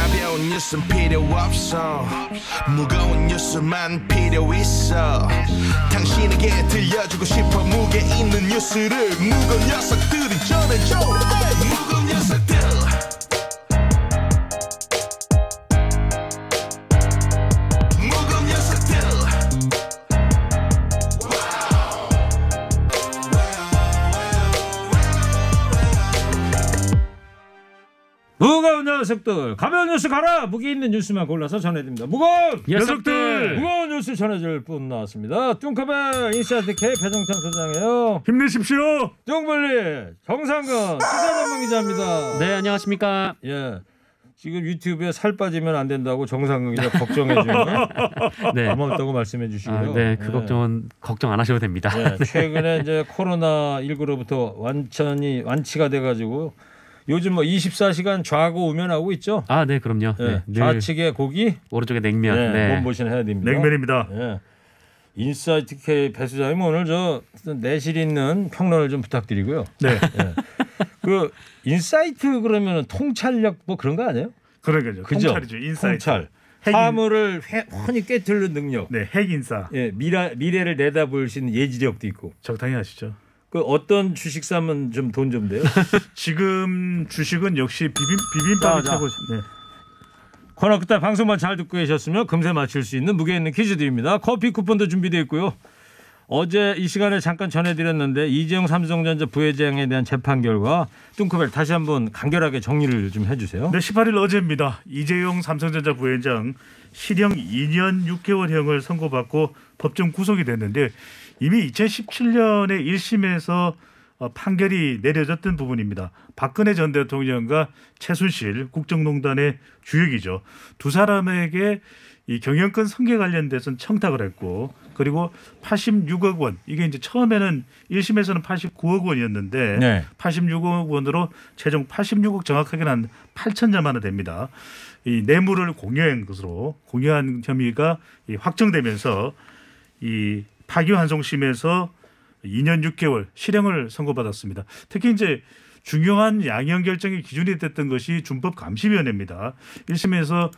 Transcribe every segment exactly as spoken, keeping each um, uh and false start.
가벼운 뉴스는 필요 없어 무거운 뉴스만 필요 있어 당신에게 들려주고 싶어 무게 있는 뉴스를 무거운 녀석들이 전해줘 무거운 녀석들 무거운 녀석들 가벼운 뉴스 가라 무게 있는 뉴스만 골라서 전해드립니다. 무거운 녀석들 무거운 뉴스 전해줄 분 나왔습니다. 뚱커벨 인사이트 K 배정찬 소장이에요. 힘내십시오. 뚱블리 정상근 시사 전문 기자입니다. 네, 안녕하십니까. 예, 지금 유튜브에 살 빠지면 안 된다고 정상근 기자 걱정해 주는 네. 고맙다고 말씀해 주시고요. 아, 네, 그 예. 걱정은 걱정 안 하셔도 됩니다. 예, 최근에 이제 코로나 십구로부터 완전히 완치가 돼가지고 요즘 뭐 이십사 시간 좌고 우면하고 있죠. 아, 네, 그럼요. 예, 네, 좌측에 고기, 오른쪽에 냉면. 네, 네. 몸보신 해야 됩니다. 냉면입니다. 예. 인사이트 K 배 수장님 오늘 저 내실 있는 평론을 좀 부탁드리고요. 네. 예. 그 인사이트 그러면 통찰력 뭐 그런 거 아니에요? 그러니까요. 그죠? 통찰이죠. 인사이트. 통찰. 핵인- 사물을 훤히 꿰뚫는 능력. 네, 핵인사. 예, 미라, 미래를 내다볼 수 있는 예지력도 있고. 적당히 하시죠. 그 어떤 주식 사면 좀 돈 좀 돼요? 지금 주식은 역시 비빔 비빔밥이 자, 자. 최고. 네. 코너 끝에 방송만 잘 듣고 계셨으면 금세 맞출 수 있는 무게 있는 퀴즈 드립니다. 커피 쿠폰도 준비되어 있고요. 어제 이 시간에 잠깐 전해드렸는데 이재용 삼성전자 부회장에 대한 재판 결과 뚱커벨 다시 한번 간결하게 정리를 좀 해주세요. 네, 십팔 일 어제입니다. 이재용 삼성전자 부회장 실형 이 년 육 개월형을 선고받고 법정 구속이 됐는데 이미 이천십칠 년에 일 심에서 어, 판결이 내려졌던 부분입니다. 박근혜 전 대통령과 최순실 국정농단의 주역이죠. 두 사람에게 이 경영권 승계 관련돼서는 청탁을 했고 그리고 팔십육억 원 이게 이제 처음에는 일 심에서는 팔십구억 원이었는데 네. 팔십육억 원으로 최종 팔십육억 정확하게는 한 팔천여만 원 됩니다. 이 뇌물을 공유한 것으로 공유한 혐의가 이 확정되면서 이 파기환송심에서 이 년 육 개월 실형을 선고받았습니다. 특히 이제 중요한 양형 결정의 기준이 됐던 것이 준법감시위원회입니다. 일 심에서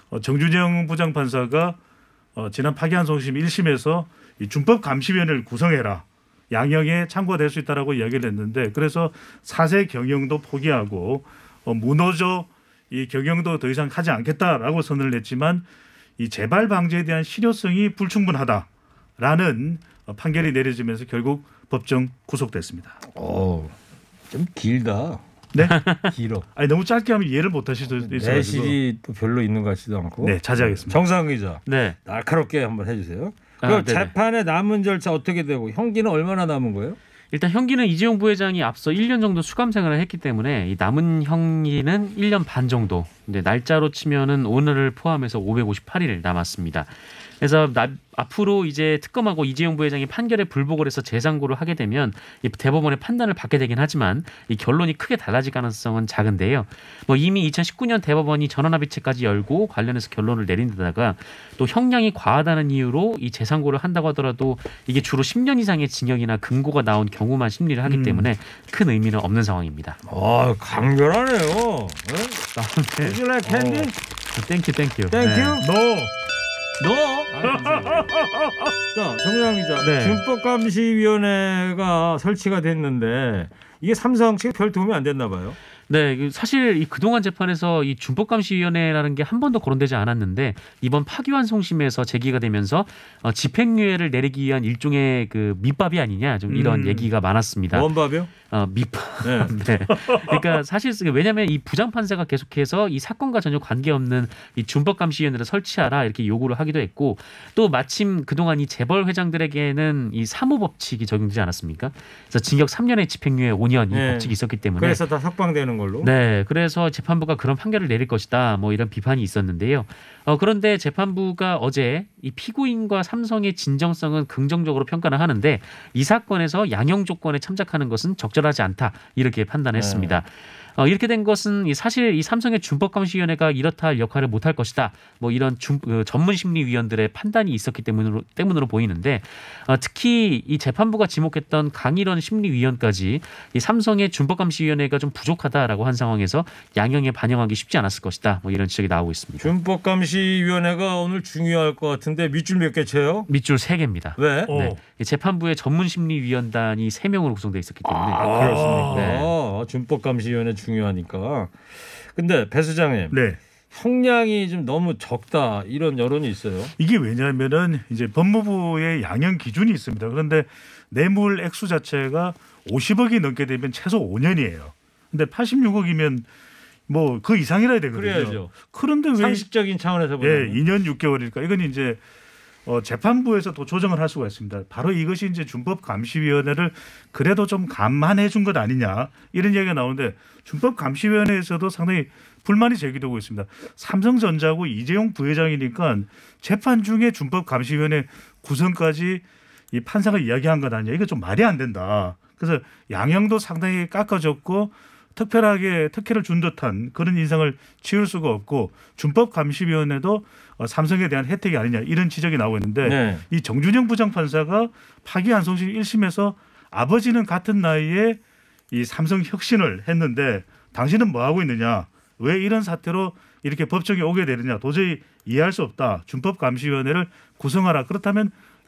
정준영 부장판사가 지난 파기환송심 일 심에서 이 준법감시위원회를 구성해라. 양형에 참고가 될 수 있다라고 이야기를 했는데 그래서 사세 경영도 포기하고 무노조 이 경영도 더 이상 하지 않겠다라고 선언을 냈지만 이 재발 방지에 대한 실효성이 불충분하다라는 판결이 내려지면서 결국 법정 구속됐습니다. 오, 좀 길다. 네? 길어. 아니 너무 짧게 하면 이해를 못 하실 수 있어가지고. 내실이 또 별로 있는 것 같지도 않고. 네, 자제하겠습니다. 정상 기자. 네. 날카롭게 한번 해주세요. 아, 그 네네. 재판의 남은 절차 어떻게 되고 형기는 얼마나 남은 거예요? 일단 형기는 이재용 부회장이 앞서 일 년 정도 수감 생활을 했기 때문에 이 남은 형기는 일 년 반 정도. 근데 날짜로 치면은 오늘을 포함해서 오백오십팔 일 남았습니다. 그래서 나, 앞으로 이제 특검하고 이재용 부회장이 판결에 불복을 해서 재상고를 하게 되면 이 대법원의 판단을 받게 되긴 하지만 이 결론이 크게 달라질 가능성은 작은데요. 뭐 이미 이천십구 년 대법원이 전원합의체까지 열고 관련해서 결론을 내린 데다가 또 형량이 과하다는 이유로 이 재상고를 한다고 하더라도 이게 주로 십 년 이상의 징역이나 금고가 나온 경우만 심리를 하기 음. 때문에 큰 의미는 없는 상황입니다. 아, 강렬하네요. 네. Would you like candy? 땡큐 땡큐. Thank you. 너 너? 자, 정상 기자. 네. 준법감시위원회가 설치가 됐는데 이게 삼성 측에 별 도움이 안 됐나 봐요. 네, 사실 이 그동안 재판에서 이 준법감시위원회라는 게 한 번도 거론되지 않았는데 이번 파기환송심에서 제기가 되면서 어, 집행유예를 내리기 위한 일종의 그 밑밥이 아니냐 좀 이런 음. 얘기가 많았습니다. 원밥이요? 어, 밑밥. 네. 네. 그러니까 사실 왜냐하면 이 부장판사가 계속해서 이 사건과 전혀 관계없는 이 준법감시위원회를 설치하라 이렇게 요구를 하기도 했고 또 마침 그동안 이 재벌 회장들에게는 이 사모법칙이 적용되지 않았습니까? 그래서 징역 삼 년에 집행유예 오 년 이 네. 법칙이 있었기 때문에 그래서 다 석방되는 걸로. 네, 그래서 재판부가 그런 판결을 내릴 것이다. 뭐 이런 비판이 있었는데요. 어, 그런데 재판부가 어제 이 피고인과 삼성의 진정성은 긍정적으로 평가를 하는데 이 사건에서 양형 조건에 참작하는 것은 적절하지 않다 이렇게 판단했습니다. 네. 어, 이렇게 된 것은 이 사실 이 삼성의 준법감시위원회가 이렇다 할 역할을 못할 것이다. 뭐 이런 준, 그 전문심리위원들의 판단이 있었기 때문으로, 때문으로 보이는데 어, 특히 이 재판부가 지목했던 강일원 심리위원까지 이 삼성의 준법감시위원회가 좀 부족하다라고 한 상황에서 양형에 반영하기 쉽지 않았을 것이다. 뭐 이런 지적이 나오고 있습니다. 준법감시위원회가 오늘 중요할 것 같은데 밑줄 몇 개 쳐요? 밑줄 세 개입니다. 왜? 네. 재판부의 전문심리위원단이 세 명으로 구성되어 있었기 때문에 아, 그렇습니까? 네. 아, 준법감시위원회 중요하니까. 근데 배 수장님, 네. 형량이 좀 너무 적다 이런 여론이 있어요. 이게 왜냐하면은 이제 법무부의 양형 기준이 있습니다. 그런데 뇌물 액수 자체가 오십억이 넘게 되면 최소 오 년이에요. 근데 팔십육억이면 뭐 그 이상이라야 되거든요. 그래야죠. 그런데 왜 상식적인 차원에서 예, 보면 이 년 육 개월이니까 이건 이제 어, 재판부에서 또 조정을 할 수가 있습니다. 바로 이것이 이제 준법감시위원회를 그래도 좀 감안해 준 것 아니냐 이런 얘기가 나오는데 준법감시위원회에서도 상당히 불만이 제기되고 있습니다. 삼성전자고 이재용 부회장이니까 재판 중에 준법감시위원회 구성까지 이 판사가 이야기한 것 아니냐. 이거 좀 말이 안 된다. 그래서 양형도 상당히 깎아줬고 특별하게 특혜를 준 듯한 그런 인상을 지울 수가 없고 준법감시위원회도 삼성에 대한 혜택이 아니냐 이런 지적이 나오고 있는데 네. 이 정준영 부장판사가 파기환송심 일 심에서 아버지는 같은 나이에 이 삼성 혁신을 했는데 당신은 뭐 하고 있느냐, 왜 이런 사태로 이렇게 법정에 오게 되느냐, 도저히 이해할 수 없다. 준법감시위원회를 구성하라. 그렇다면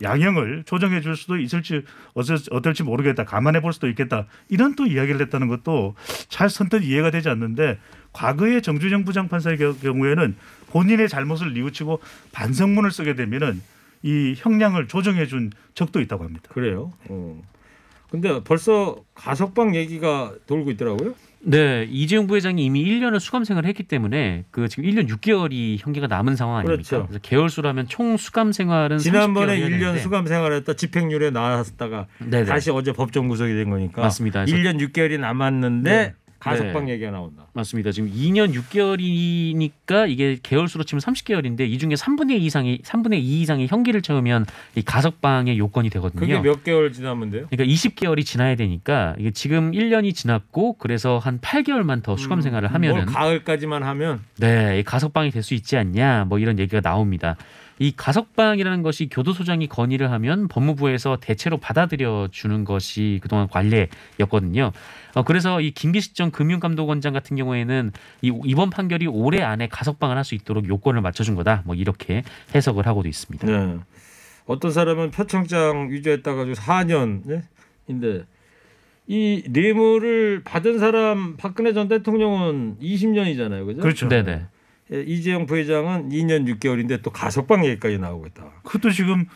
양형을 조정해 줄 수도 있을지 어떨지 모르겠다. 감안해 볼 수도 있겠다. 이런 또 이야기를 했다는 것도 잘 선뜻 이해가 되지 않는데 과거의 정준영 부장판사의 경우에는 본인의 잘못을 뉘우치고 반성문을 쓰게 되면은 이 형량을 조정해 준 적도 있다고 합니다. 그래요. 어. 근데 벌써 가석방 얘기가 돌고 있더라고요. 네, 이재용 부회장이 이미 일 년을 수감생활을 했기 때문에 그 지금 일 년 육 개월이 형기가 남은 상황 아닙니까? 그렇죠. 그래서 개월수라면 총 수감 생활은 지난번에 삼십 개월이 일 년 되는데. 수감 생활했다 집행유예 나왔다가 네네. 다시 어제 법정 구속이 된 거니까 맞습니다. 일 년 육 개월이 남았는데 네. 가석방 네. 얘기가 나온다. 맞습니다. 지금 이 년 육 개월이니까 이게 개월수로 치면 삼십 개월인데 이 중에 삼분의 이 이상이 삼분의 이 이상의 형기를 채우면 이 가석방의 요건이 되거든요. 그게 몇 개월 지나면 돼요? 그러니까 이십 개월이 지나야 되니까 이게 지금 일 년이 지났고 그래서 한 팔 개월만 더 수감 생활을 올 하면은 가을까지만 하면 네, 이 가석방이 될 수 있지 않냐 뭐 이런 얘기가 나옵니다. 이 가석방이라는 것이 교도소장이 건의를 하면 법무부에서 대체로 받아들여 주는 것이 그동안 관례였거든요. 어, 그래서 이 김기식 금융감독원장 같은 경우에는 이 이번 판결이 올해 안에 가석방을 할 수 있도록 요건을 맞춰준 거다. 뭐 이렇게 해석을 하고도 있습니다. 네. 어떤 사람은 표창장 위조했다 가지고 사 년인데 이 뇌물을 받은 사람 박근혜 전 대통령은 이십 년이잖아요, 그죠? 그렇죠. 네네. 이재용 부회장은 이 년 육 개월인데 또 가석방 얘기까지 나오고 있다. 그것도 지금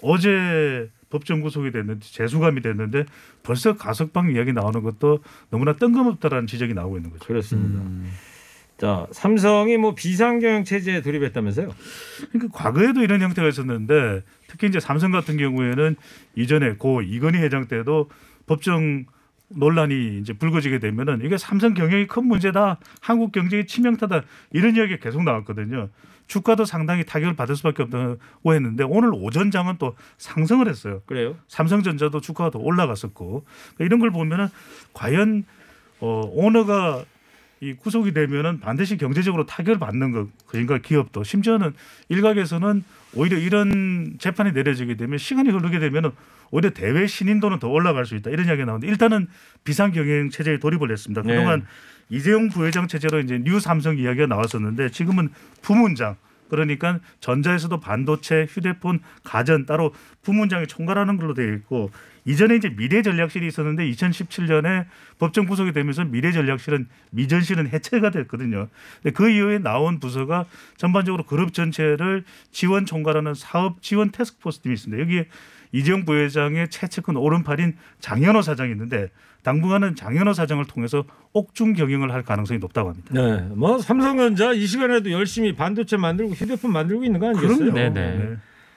어제 법정 구속이 됐는데 재수감이 됐는데 벌써 가석방 이야기 나오는 것도 너무나 뜬금없다라는 지적이 나오고 있는 거죠. 그렇습니다. 음. 자, 삼성이 뭐 비상경영 체제에 돌입했다면서요? 그러니까 과거에도 이런 형태가 있었는데 특히 이제 삼성 같은 경우에는 이전에 고 이건희 회장 때도 법정 논란이 이제 불거지게 되면은 이게 삼성 경영이 큰 문제다, 한국 경제의 치명타다 이런 이야기가 계속 나왔거든요. 주가도 상당히 타격을 받을 수밖에 없다고 했는데 오늘 오전장은 또 상승을 했어요. 그래요? 삼성전자도 주가가 더 올라갔었고 이런 걸 보면은 과연 어, 오너가 이 구속이 되면은 반드시 경제적으로 타격을 받는 것, 그러니까 기업도 심지어는 일각에서는 오히려 이런 재판이 내려지게 되면 시간이 흐르게 되면은 오히려 대외 신인도는 더 올라갈 수 있다 이런 이야기가 나오는데 일단은 비상경영 체제에 돌입을 했습니다. 그동안 네. 이재용 부회장 체제로 이제 뉴 삼성 이야기가 나왔었는데 지금은 부문장, 그러니까 전자에서도 반도체, 휴대폰, 가전 따로 부문장이 총괄하는 걸로 되어 있고 이전에 이제 미래전략실이 있었는데 이천십칠 년에 법정 구속이 되면서 미래전략실은 미전실은 해체가 됐거든요. 근데 그 이후에 나온 부서가 전반적으로 그룹 전체를 지원 총괄하는 사업 지원 태스크포스 팀이 있습니다. 여기에 이재용 부회장의 최측근 오른팔인 장현호 사장이 있는데 당분간은 장현호 사장을 통해서 옥중 경영을 할 가능성이 높다고 합니다. 네, 뭐 삼성전자 이 시간에도 열심히 반도체 만들고 휴대폰 만들고 있는 거 아니겠어요? 그럼요. 네네. 네.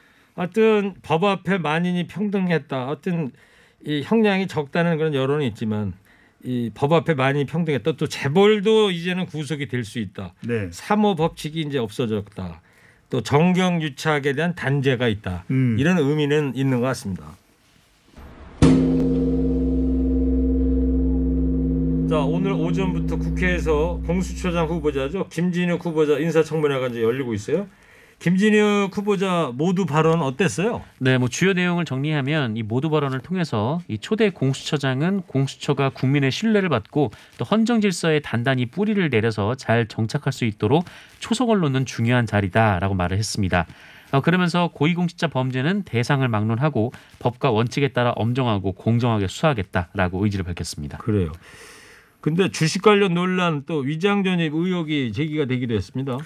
하여튼 법 앞에 만인이 평등했다. 어떤 이 형량이 적다는 그런 여론이 있지만 이 법 앞에 만인이 평등했다. 또 재벌도 이제는 구속이 될 수 있다. 네. 사모 법칙이 이제 없어졌다. 또 정경유착에 대한 단죄가 있다. 음. 이런 의미는 있는 것 같습니다. 자, 오늘 오전부터 국회에서 공수처장 후보자죠. 김진욱 후보자 인사청문회가 이제 열리고 있어요. 김진욱 후보자 모두 발언 어땠어요? 네, 뭐 주요 내용을 정리하면 이 모두 발언을 통해서 이 초대 공수처장은 공수처가 국민의 신뢰를 받고 또 헌정 질서에 단단히 뿌리를 내려서 잘 정착할 수 있도록 초석을 놓는 중요한 자리다라고 말을 했습니다. 어, 그러면서 고위공직자 범죄는 대상을 막론하고 법과 원칙에 따라 엄정하고 공정하게 수사하겠다라고 의지를 밝혔습니다. 그래요. 근데 주식 관련 논란 또 위장 전입 의혹이 제기가 되기도 했습니다.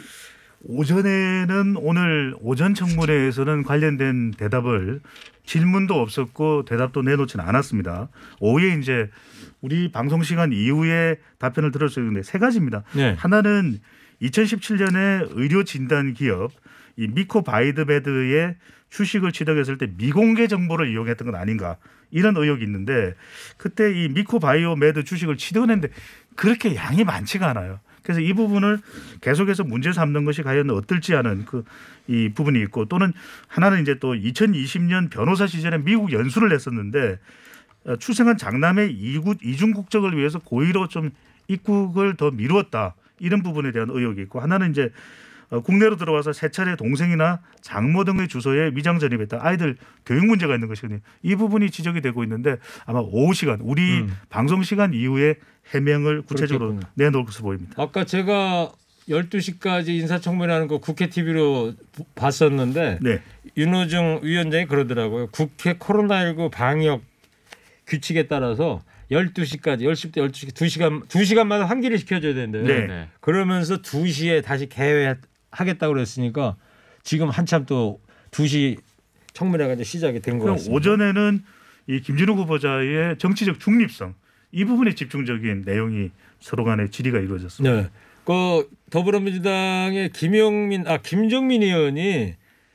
오전에는 오늘 오전 청문회에서는 관련된 대답을 질문도 없었고 대답도 내놓지는 않았습니다. 오후에 이제 우리 방송 시간 이후에 답변을 들을 수 있는데 세 가지입니다. 네. 하나는 이천십칠 년에 의료 진단 기업 이 미코바이드메드의 주식을 취득했을 때 미공개 정보를 이용했던 건 아닌가 이런 의혹이 있는데 그때 이 미코바이오메드 주식을 취득을 했는데 그렇게 양이 많지가 않아요. 그래서 이 부분을 계속해서 문제 삼는 것이 과연 어떨지 하는 그 이 부분이 있고 또는 하나는 이제 또 이천이십 년 변호사 시절에 미국 연수를 했었는데 출생한 장남의 이중 국적을 위해서 고의로 좀 입국을 더 미루었다 이런 부분에 대한 의혹이 있고 하나는 이제 국내로 들어와서 세 차례 동생이나 장모 등의 주소에 위장 전입했다. 아이들 교육 문제가 있는 것이거든요. 이 부분이 지적이 되고 있는데 아마 오후 시간 우리 음. 방송 시간 이후에 해명을 구체적으로 그렇겠군요. 내놓을 것으로 보입니다. 아까 제가 열두 시까지 인사청문회 하는 거 국회 티비로 봤었는데 네. 윤호중 위원장이 그러더라고요. 국회 코로나십구 방역 규칙에 따라서 열두 시까지 열 시부터 열두 시 두 시간 두 시간마다 환기를 시켜줘야 된대요. 네. 그러면서 두 시에 다시 개회하겠다고 그랬으니까 지금 한참 또 두 시 청문회가 이제 시작이 된 것 같습니다. 오전에는 이 김진욱 후보자의 정치적 중립성 이 부분에 집중적인 내용이 서로 간의 질의가 이루어졌습니다. 네. 그 더불어민주당의 김용민 아 김정민 의원이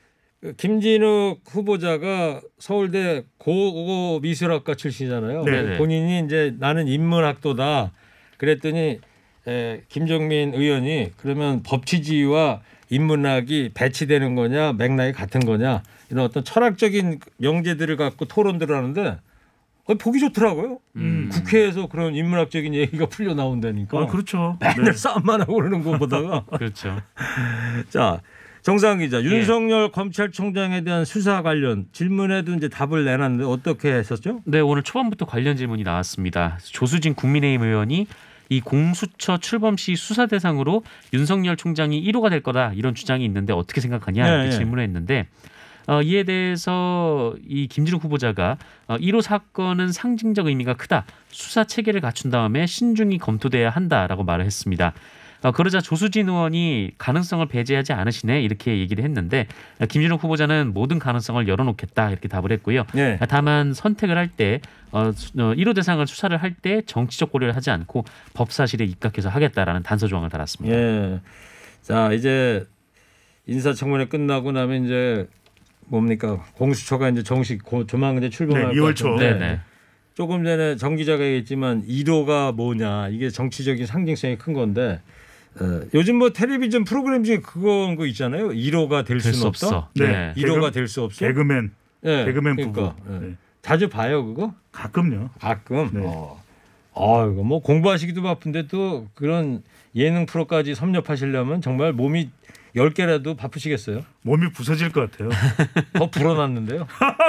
김진욱 후보자가 서울대 고고미술학과 출신이잖아요. 네네. 본인이 이제 나는 인문학도다 그랬더니 에, 김정민 의원이 그러면 법치주의와 인문학이 배치되는 거냐 맥락이 같은 거냐 이런 어떤 철학적인 명제들을 갖고 토론들을 하는데 보기 좋더라고요. 음. 국회에서 그런 인문학적인 얘기가 풀려 나온다니까. 아, 그렇죠. 맨날 네. 싸움만 하고 그러는 거 보다가. 그렇죠. 자, 정상훈 기자, 예. 윤석열 검찰총장에 대한 수사 관련 질문에도 이제 답을 내놨는데 어떻게 했었죠? 네, 오늘 초반부터 관련 질문이 나왔습니다. 조수진 국민의힘 의원이 이 공수처 출범 시 수사 대상으로 윤석열 총장이 일 호가 될 거다 이런 주장이 있는데 어떻게 생각하냐 이렇게 네, 질문을 했는데 어, 이에 대해서 이 김진욱 후보자가 어, 일 호 사건은 상징적 의미가 크다. 수사 체계를 갖춘 다음에 신중히 검토돼야 한다라고 말을 했습니다. 어, 그러자 조수진 의원이 가능성을 배제하지 않으시네 이렇게 얘기를 했는데 김진욱 후보자는 모든 가능성을 열어놓겠다 이렇게 답을 했고요. 네. 다만 선택을 할 때 어, 일 호 대상을 수사를 할 때 정치적 고려를 하지 않고 법사실에 입각해서 하겠다라는 단서 조항을 달았습니다. 예. 자 이제 인사청문회 끝나고 나면 이제 뭡니까 공수처가 이제 정식 고, 조만간 이제 출범할 네, 이월 초. 네네. 조금 전에 정 기자가 얘기했지만 일 호가 뭐냐 이게 정치적인 상징성이 큰 건데 어, 요즘 뭐 텔레비전 프로그램 중에 그건 거 있잖아요. 일 호가 될 수는 없어. 없어. 네. 일 호가 될 수 없어. 개그맨. 네. 개그맨 그러니까. 부부. 네. 자주 봐요 그거? 가끔요. 가끔. 네. 어. 아 이거 뭐 공부하시기도 바쁜데 또 그런 예능 프로까지 섭렵하시려면 정말 몸이 열 개라도 바쁘시겠어요? 몸이 부서질 것 같아요. 더 불어났는데요.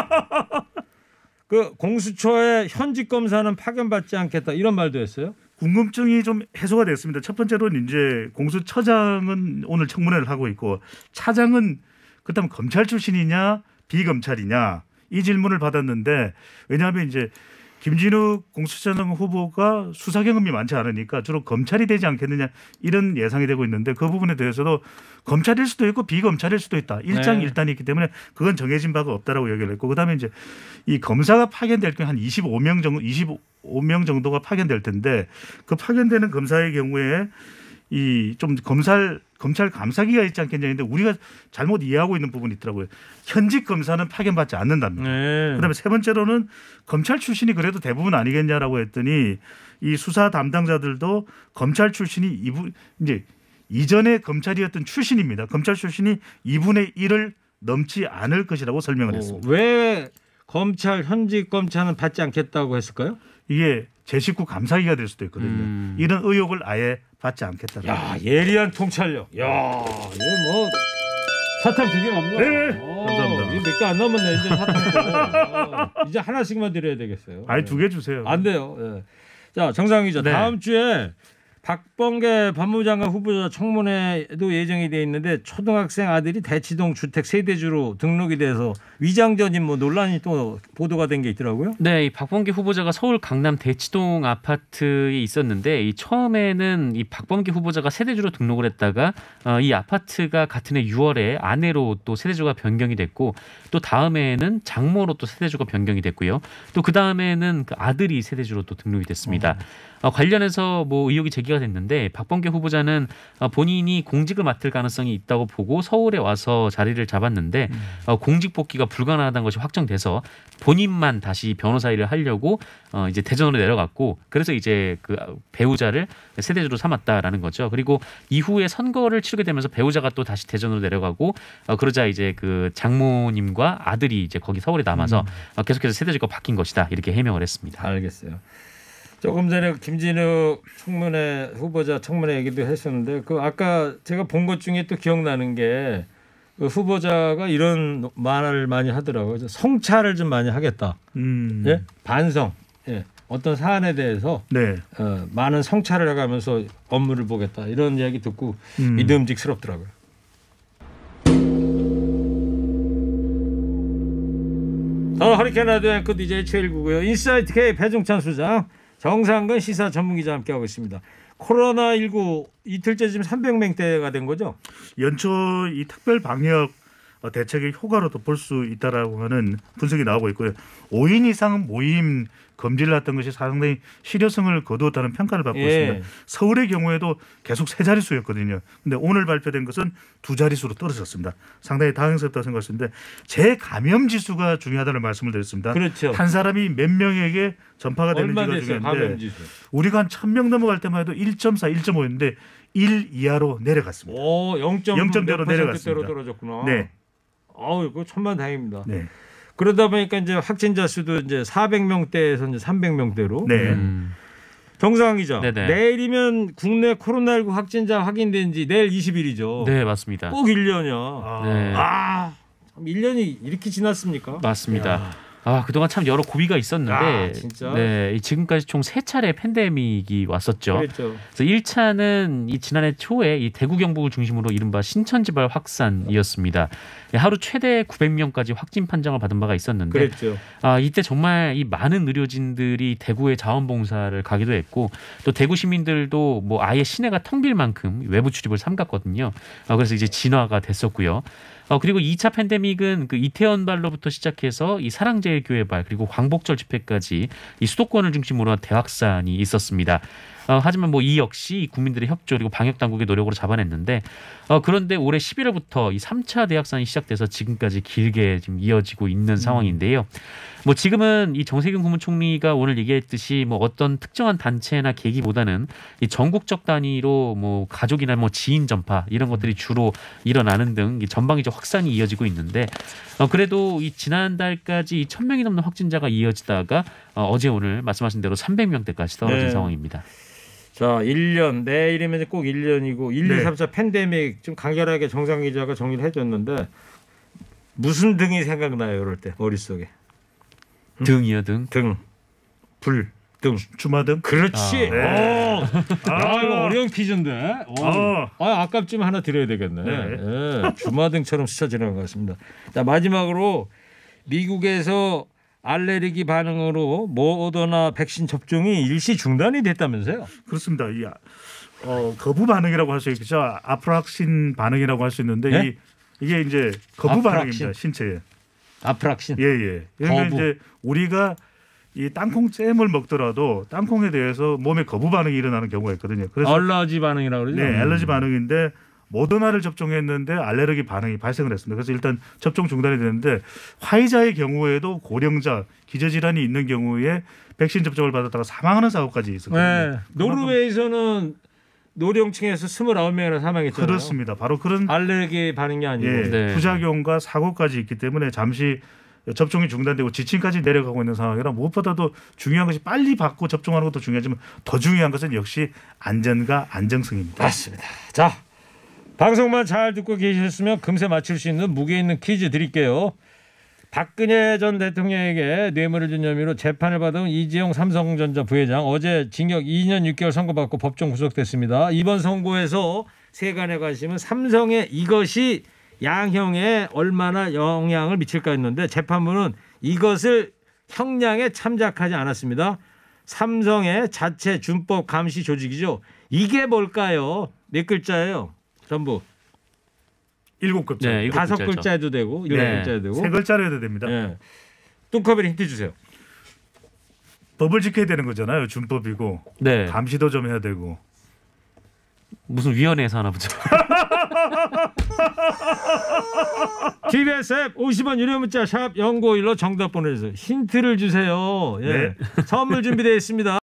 그 공수처의 현직 검사는 파견받지 않겠다 이런 말도 했어요. 궁금증이 좀 해소가 됐습니다. 첫 번째로는 이제 공수처장은 오늘 청문회를 하고 있고 차장은 그렇다면 검찰 출신이냐 비검찰이냐 이 질문을 받았는데 왜냐하면 이제 김진욱 공수처장 후보가 수사 경험이 많지 않으니까 주로 검찰이 되지 않겠느냐 이런 예상이 되고 있는데 그 부분에 대해서도 검찰일 수도 있고 비검찰일 수도 있다. 일장일단이 있기 때문에 그건 정해진 바가 없다라고 얘기를 했고 그다음에 이제 이 검사가 파견될 경우 한 이십오 명 정도 이십오 명 정도가 파견될 텐데 그 파견되는 검사의 경우에 이 좀 검찰 검찰 감사기가 있지 않겠냐 했는데 우리가 잘못 이해하고 있는 부분이 있더라고요. 현직 검사는 파견받지 않는답니다. 네. 그다음에 세 번째로는 검찰 출신이 그래도 대부분 아니겠냐라고 했더니 이 수사 담당자들도 검찰 출신이 이분 이제 이전에 검찰이었던 출신입니다. 검찰 출신이 이분의 일을 넘지 않을 것이라고 설명을 오, 했습니다. 왜 검찰 현직 검찰은 받지 않겠다고 했을까요? 이게 제 식구 감사기가 될 수도 있거든요. 음. 이런 의혹을 아예 받지 않겠다. 야 예리한 통찰력. 야 이거 뭐 사탕 두 개 없나? 네. 어, 감사합니다. 이거 몇 개 안 남았네 이제 사탕. 어, 이제 하나씩만 드려야 되겠어요. 아니 두 개 주세요. 안 돼요. 예. 자 정상 기자 네. 다음 주에 박범계 법무부 장관 후보자 청문회도 예정이 돼 있는데 초등학생 아들이 대치동 주택 세대주로 등록이 돼서 위장전입 뭐 논란이 또 보도가 된 게 있더라고요. 네, 이 박범계 후보자가 서울 강남 대치동 아파트에 있었는데 이 처음에는 이 박범계 후보자가 세대주로 등록을 했다가 어, 이 아파트가 같은 해 유월에 아내로 또 세대주가 변경이 됐고 또 다음에는 장모로 또 세대주가 변경이 됐고요. 또 그 다음에는 그 아들이 세대주로 또 등록이 됐습니다. 어, 관련해서 뭐 의혹이 제기가 됐는데 박범계 후보자는 어, 본인이 공직을 맡을 가능성이 있다고 보고 서울에 와서 자리를 잡았는데 음. 어, 공직 복귀가 불가능하다는 것이 확정돼서 본인만 다시 변호사 일을 하려고 어, 이제 대전으로 내려갔고 그래서 이제 그 배우자를 세대주로 삼았다라는 거죠. 그리고 이후에 선거를 치르게 되면서 배우자가 또 다시 대전으로 내려가고 어, 그러자 이제 그 장모님과 아들이 이제 거기 서울에 남아서 음. 어, 계속해서 세대주가 바뀐 것이다 이렇게 해명을 했습니다. 알겠어요. 조금 전에 김진욱 청문회 후보자 청문회 얘기도 했었는데 그 아까 제가 본 것 중에 또 기억나는 게 그 후보자가 이런 말을 많이 하더라고요. 성찰을 좀 많이 하겠다. 음. 예? 반성. 예. 어떤 사안에 대해서 네. 어, 많은 성찰을 해가면서 업무를 보겠다. 이런 이야기 듣고 음. 믿음직스럽더라고요. 저는 허리케인 라디오 앵커 디제이 최일구고요. 인사이트 K 배종찬 수장, 정상근 시사 전문기자 함께하고 있습니다. 코로나십구 이틀째 지금 삼백 명대가 된 거죠? 연초 이 특별 방역 대책의 효과로도 볼 수 있다라고 하는 분석이 나오고 있고요. 오 인 이상 모임 금지를 했던 것이 상당히 실효성을 거두었다는 평가를 받고 예. 있습니다. 서울의 경우에도 계속 세 자릿수였거든요. 근데 오늘 발표된 것은 두 자릿수로 떨어졌습니다. 상당히 다행스럽다고 생각했는데 재감염 지수가 중요하다는 말씀을 드렸습니다. 그렇죠. 한 사람이 몇 명에게 전파가 얼마 되는지가 됐어요? 중요한데 감염 지수. 우리가 한 천 명 넘어갈 때만 해도 일 점 사, 일 점 오였는데 일 이하로 내려갔습니다. 오, 영 점 영 점대로 내려갔대로 내려갔습니다. 떨어졌구나. 네. 아우, 이거 천만 다행입니다. 네. 그러다 보니까 이제 확진자 수도 이제 사백 명대에서 이제 삼백 명대로. 네. 음. 정상 기자. 네네. 내일이면 국내 코로나십구 확진자 확인된 지 내일 이십 일이죠. 네, 맞습니다. 꼭 일 년이야. 아, 네. 아, 참 일 년이 이렇게 지났습니까? 맞습니다. 야. 아, 그동안 참 여러 고비가 있었는데 아, 진짜? 네, 이 지금까지 총 세 차례 팬데믹이 왔었죠. 그랬죠. 그래서 일 차는 이 지난해 초에 이 대구 경북을 중심으로 이른바 신천지발 확산이었습니다. 하루 최대 구백 명까지 확진 판정을 받은 바가 있었는데 그랬죠. 아, 이때 정말 이 많은 의료진들이 대구에 자원봉사를 가기도 했고 또 대구 시민들도 뭐 아예 시내가 텅 빌 만큼 외부 출입을 삼갔거든요. 아, 그래서 이제 진화가 됐었고요. 어, 그리고 이 차 팬데믹은 그 이태원 발로부터 시작해서 이 사랑제일교회 발 그리고 광복절 집회까지 이 수도권을 중심으로 한 대확산이 있었습니다. 어, 하지만 뭐 이 역시 국민들의 협조 그리고 방역 당국의 노력으로 잡아냈는데 어, 그런데 올해 십일월부터 이 삼 차 대확산이 시작돼서 지금까지 길게 지금 이어지고 있는 음. 상황인데요. 뭐 지금은 이 정세균 국무총리가 오늘 얘기했듯이 뭐 어떤 특정한 단체나 계기보다는 이 전국적 단위로 뭐 가족이나 뭐 지인 전파 이런 것들이 주로 일어나는 등 전방위적 확산이 이어지고 있는데 어, 그래도 이 지난달까지 천 명이 넘는 확진자가 이어지다가 어, 어제 오늘 말씀하신 대로 삼백 명대까지 떨어진 네. 상황입니다. 자, 일 년 내일이면 꼭 일 년이고 일, 네. 이, 삼 차 팬데믹 좀 간결하게 정상 기자가 정리를 해줬는데 무슨 등이 생각나요? 이럴 때 머릿속에. 등이요 등. 등, 불, 등. 주마등. 그렇지. 아, 네. 오. 아, 이거 어려운 퀴즈인데. 오. 아. 아, 아깝지만 하나 드려야 되겠네. 네. 예, 주마등처럼 스쳐 지나간 것 같습니다. 자, 마지막으로 미국에서 알레르기 반응으로 모더나 백신 접종이 일시 중단이 됐다면서요? 그렇습니다. 이 어, 거부 반응이라고 할 수 있죠. 아프락신 반응이라고 할 수 있는데 네? 이, 이게 이제 거부 아프락신? 반응입니다. 신체에. 아프락신. 예, 예. 그러니까 거부. 이제 우리가 이 땅콩 잼을 먹더라도 땅콩에 대해서 몸에 거부 반응이 일어나는 경우가 있거든요. 그래서 알러지 반응이라고 그러죠? 네, 알러지 반응인데 모더나를 접종했는데 알레르기 반응이 발생을 했습니다. 그래서 일단 접종 중단이 되는데 화이자의 경우에도 고령자 기저질환이 있는 경우에 백신 접종을 받았다가 사망하는 사고까지 있었거든요. 네. 노르웨이에서는 노령층에서 스물아홉 명이나 사망했잖아요. 그렇습니다. 바로 그런 알레르기 반응이 아니고. 예, 네. 부작용과 사고까지 있기 때문에 잠시 접종이 중단되고 지침까지 내려가고 있는 상황이라 무엇보다도 중요한 것이 빨리 받고 접종하는 것도 중요하지만 더 중요한 것은 역시 안전과 안정성입니다. 맞습니다. 자, 방송만 잘 듣고 계셨으면 금세 맞출 수 있는 무게 있는 퀴즈 드릴게요. 박근혜 전 대통령에게 뇌물을 준 혐의로 재판을 받은 이재용 삼성전자 부회장 어제 징역 이 년 육 개월 선고받고 법정 구속됐습니다. 이번 선고에서 세간의 관심은 삼성의 이것이 양형에 얼마나 영향을 미칠까 했는데 재판부는 이것을 형량에 참작하지 않았습니다. 삼성의 자체 준법 감시 조직이죠. 이게 뭘까요? 몇 글자예요? 전부. 일곱 글자. 네, 일곱 다섯 글자죠. 글자 해도 되고 일곱 네. 글자 해도 되고. 세 글자로 해도 됩니다. 예. 뚱커벨이 힌트 주세요. 법을 지켜야 되는 거잖아요. 준법이고 네. 감시도 좀 해야 되고. 무슨 위원회에서 하나 보죠. 티비에스 앱 오십 원 유료 문자 샵 영구오일로 정답 보내주세요. 힌트를 주세요. 예. 네. 선물 준비되어 있습니다.